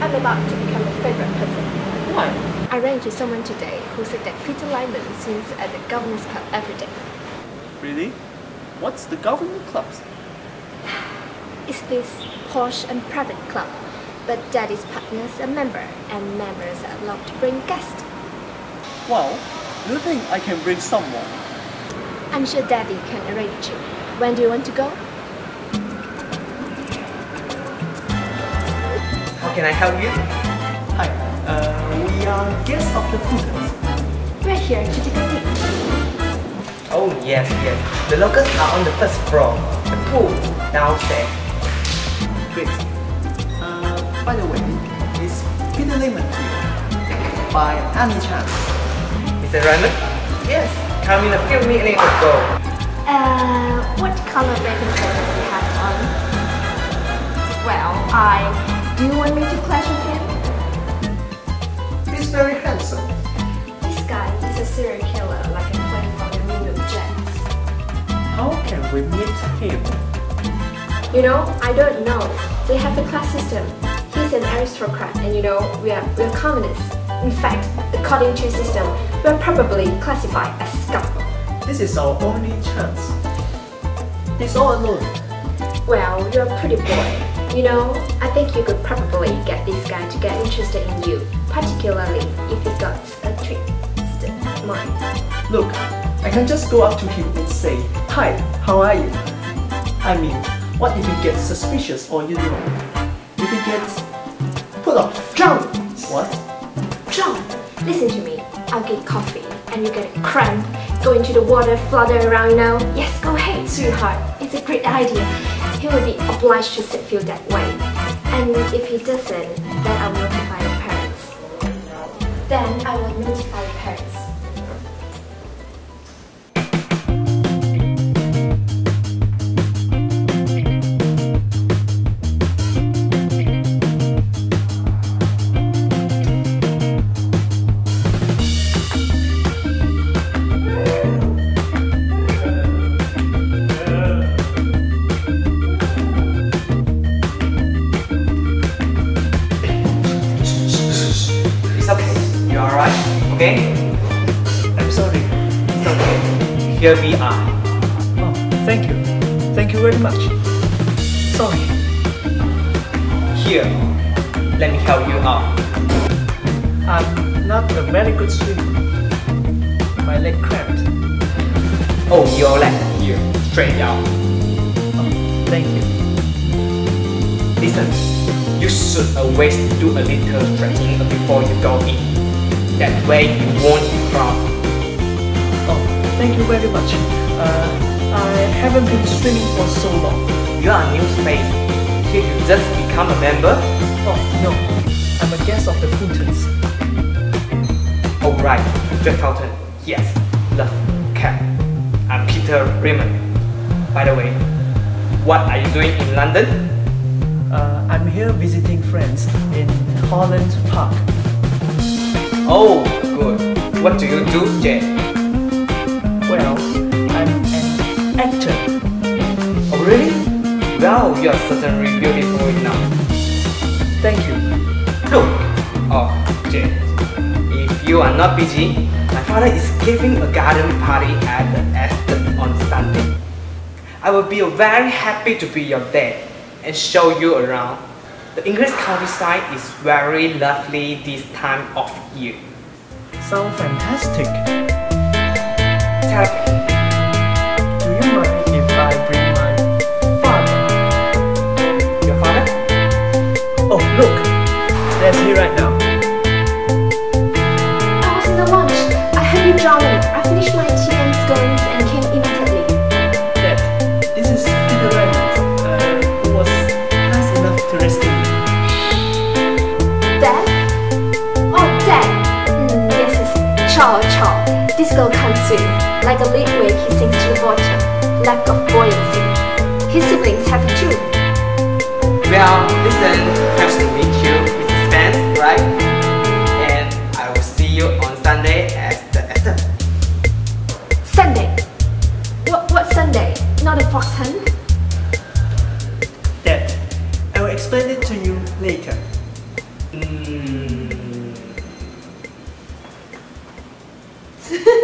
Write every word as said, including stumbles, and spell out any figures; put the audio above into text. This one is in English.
I'm about to become a favorite person. Why? I ran into someone today who said that Peter Lyman sings at the Governors Club every day. Really? What's the government clubs? It's this posh and private club, but Daddy's partner's a member, and members are allowed to bring guests. Well, do you think I can bring someone? I'm sure Daddy can arrange it. When do you want to go? How can I help you? Hi, uh, we are guests of the Fultons. We're here to take a peek. Oh yes, yes. The locals are on the first floor. The pool downstairs. Great. Uh, by the way, is Peter Lyman here? By any chance? Mister Raymond? Yes. Come in a few minutes ago. Uh, what color bathing suit does he have on? Well, I... Do you want me to clash with him? He's very handsome. This guy is a serial killer, like a plane from the New York Jets. How can we meet him? You know, I don't know. They have a class system. He's an aristocrat, and you know, we are, we are communists. In fact, according to the system, we are probably classified as scum. This is our only chance. He's all alone. Well, you're a pretty boy. You know, I think you could probably get this guy to get interested in you, particularly if he got a twisted mind. Look, I can just go up to him and say, "Hi, how are you?" I mean, what if he gets suspicious or you know? If he gets put off, John! What? John, listen to me. I'll get coffee and you get a cramp. Go into the water, flutter around now. Yes, go ahead, sweetheart. It's a great idea. He will be obliged to feel that way. And if he doesn't, then I will notify your parents. Then I will notify your parents. Okay? I'm sorry. It's okay. Here we are. Oh, thank you. Thank you very much. Sorry. Here, let me help you out. I'm not a very good swimmer. My leg cramped. Oh, your leg here. Straight out. Oh, thank you. Listen, you should always do a little stretching before you go in. That way you won't cramp. Oh, thank you very much. Uh, I haven't been swimming for so long. You are a new face. Did you just become a member? Oh, no. I'm a guest of the Fultons. Oh, right. The Fulton. Yes. Love. Cat. I'm Peter Raymond. By the way, what are you doing in London? Uh, I'm here visiting friends in Holland Park. Oh, good. What do you do, Jay? Well, I'm an actor. Oh, really? Wow, you are certainly beautiful enough. Thank you. Look. Oh, Jay. If you are not busy, my father is giving a garden party at the estate on Sunday. I will be very happy to be your dad and show you around. The English countryside is very lovely this time of year. Sound fantastic. Tell me, Do you mind if I bring my father? your father? Oh, look. There's he right now. I was in the lunch. I heard you drowning. I finished my tea and scones and came immediately. Dad, this is Peter Raymond, uh, who was nice enough to rescue me. Dad? Oh, Dad. Mm, yes, it's Chow Chow. This girl can't swim. Like a lead weight, he sinks to the bottom. Lack of buoyancy. His siblings have it too. Well, listen, nice to meet you, Missus Spence, right? And I will see you on Sunday at the estate. Sunday? What, what Sunday? Not a fox hunt? Dad, I will explain it to you later. Mm.